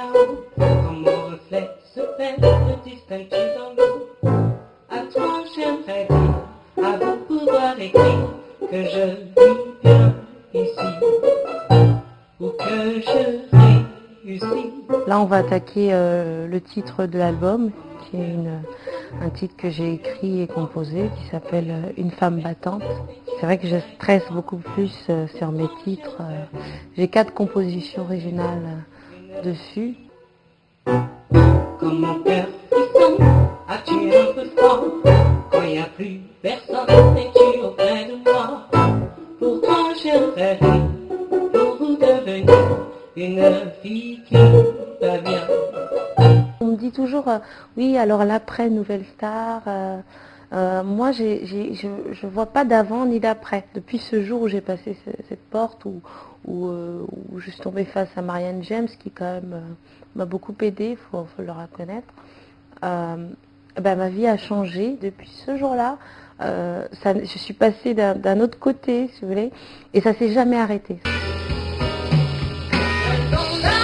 là-haut, quand mon reflet se perd, me distingue-tu dans l'eau? À toi j'aimerais dire, à vous pouvoir écrire, que je vis bien ici, ou que je réussis. Là, on va attaquer le titre de l'album, qui est un titre que j'ai écrit et composé, qui s'appelle Une femme battante. C'est vrai que je stresse beaucoup plus sur mes titres. J'ai 4 compositions originales dessus. Comme mon cœur frissonne, as-tu un peu froid? Quand il n'y a plus personne, es-tu auprès de moi? Pour toi j'aimerais rire, pour vous devenir une fille qui va bien. On me dit toujours, oui, alors l'après Nouvelle Star. Moi, je vois pas d'avant ni d'après. Depuis ce jour où j'ai passé cette porte, où je suis tombée face à Marianne James, qui quand même m'a beaucoup aidée, faut le reconnaître. Ma vie a changé depuis ce jour-là. Je suis passée d'un autre côté, si vous voulez, et ça s'est jamais arrêté.